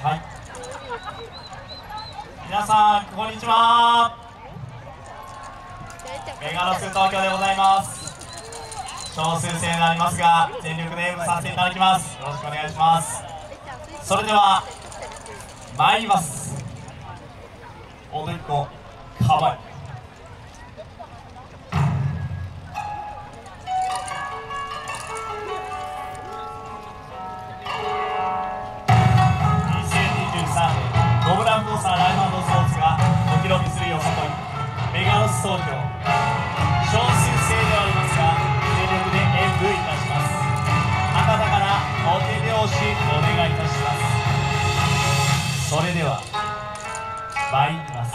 はい、皆さんこんにちは。メガロス東京でございます。少数制になりますが全力で演舞させていただきます。よろしくお願いします。それでは参ります。踊り子かわいい。ゴブランコースターライフ&スポーツがお披露目するよさこいメガロス東京、少数制ではありますが全力で演舞いたします。あなたからお手拍子お願いいたします。それでは参ります。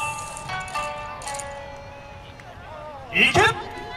いけ！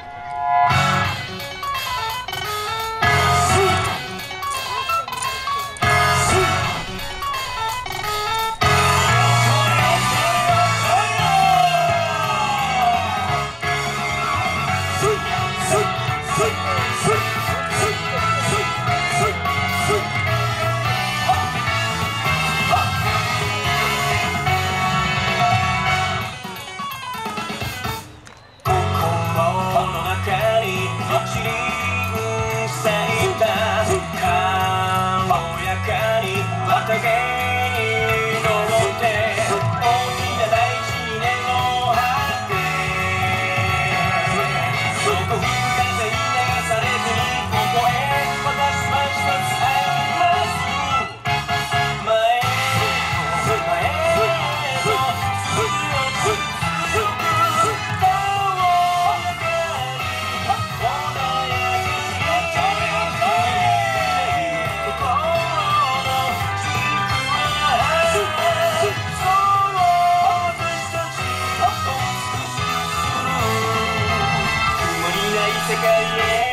世界へ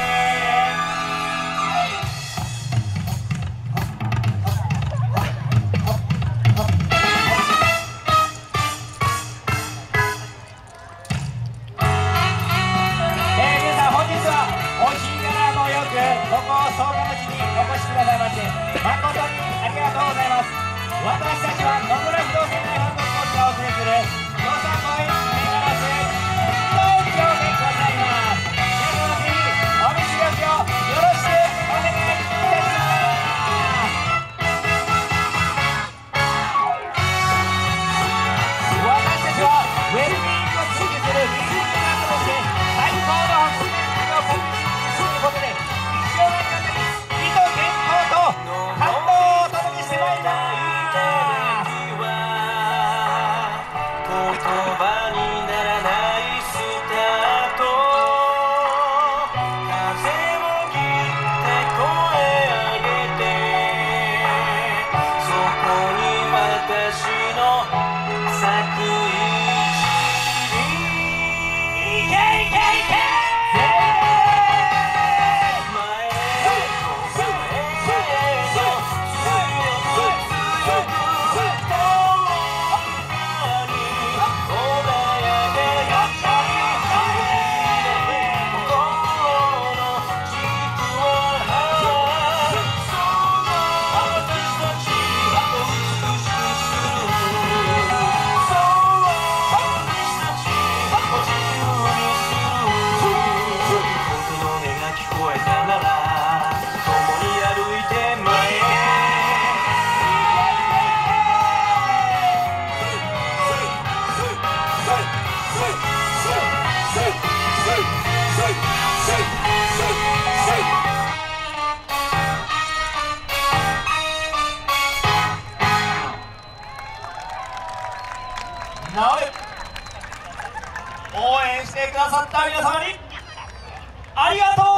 皆さん本日はお日柄もよくここ草加町にお越しくださいまして誠にありがとうございます。私たちは野村不動産ライフ&スポーツがお送りするよさこいメガロス東京でございます。お見知らせをよろしくお願いいたします。私たちはウェルビーイングを追求するミュージックバンドとして最高のホスピタリティをコンビニにすることで一生の方に美と健康と感動をお届けしてまいります。応援してくださった皆様にありがとう